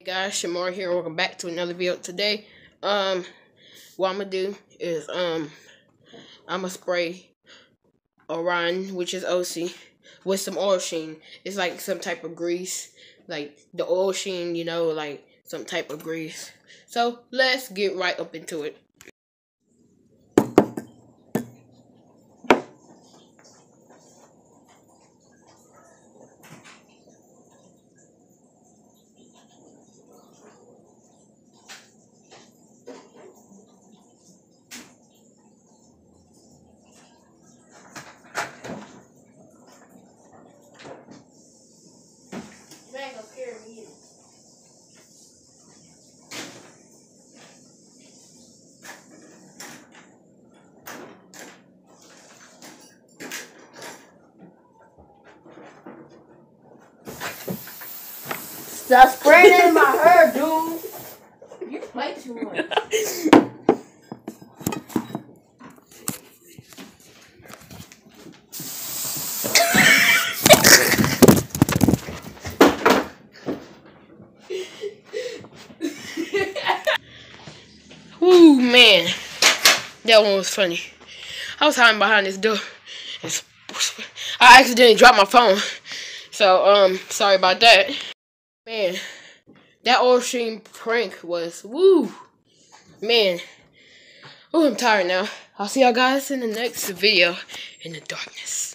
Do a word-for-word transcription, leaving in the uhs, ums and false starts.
Hey guys, Shamar here. Welcome back to another video. Today, um, what I'm gonna do is um, I'm gonna spray Oryan, which is O C, with some oil sheen. It's like some type of grease, like the oil sheen, you know, like some type of grease. So let's get right up into it. Man, don't scare me. Stop spraying it in my hair, dude. You play too much. Woo, man, that one was funny. I was hiding behind this door. I accidentally dropped my phone, so um, sorry about that. Man, that oil sheen prank was woo. Man, oh, I'm tired now. I'll see y'all guys in the next video in the darkness.